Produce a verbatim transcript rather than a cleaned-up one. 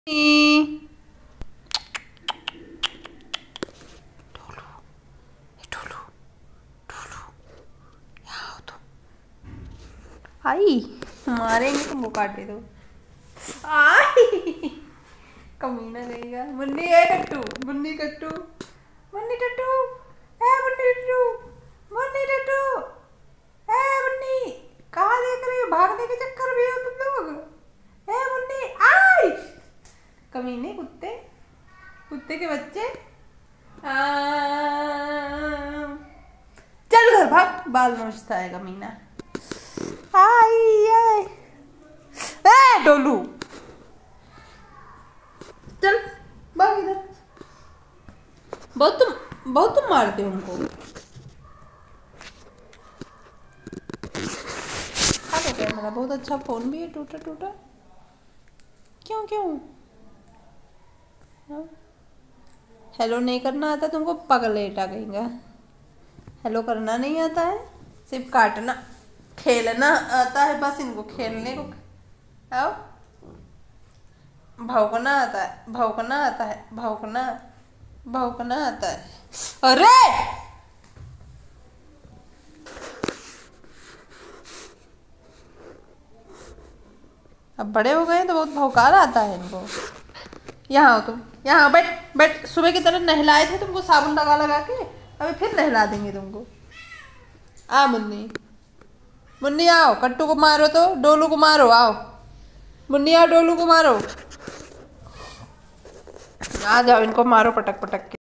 डोलू डोलू डोलू यहाँ हो तुम। आई मारेंगे तुमको, काटे दो। आई कमीना रहेगा। मुन्नी है टट्टू, मुन्नी टट्टू, मुन्नी टट्टू, ए मुन्नी टट्टू, मुन्नी टट्टू, ए मुन्नी कहाँ देख रही हो? भागने के चक्कर में हो तुम लोग। ए मुन्नी आई कमीने, कुत्ते, कुत्ते के बच्चे। आ, चल घर भाग, बाल नोचता है कमीना। आई आई ए डोलू चल भाग इधर। बहुत तुम बहुत तुम मारते हो उनको। आ तो मेरा बहुत अच्छा फोन भी है, टूटा टूटा। क्यों क्यों हेलो नहीं करना आता तुमको? पगलेटा कहेंगा। हेलो करना नहीं आता है, सिर्फ काटना खेलना आता है बस इनको। खेलने को आओ। भौंकना आता है, भौंकना आता है, भौंकना भौंकना आता है। अरे अब बड़े हो गए तो बहुत भौकाल आता है इनको। यहाँ हो तुम, यहाँ बैठ बैठ। सुबह की तरह नहलाए थे तुमको साबुन लगा लगा के, अभी फिर नहला देंगे तुमको। आ मुन्नी, मुन्नी आओ, कट्टू को मारो तो डोलू को मारो। आओ मुन्नी आओ, डोलू को मारो। आ जाओ, इनको मारो पटक पटक के।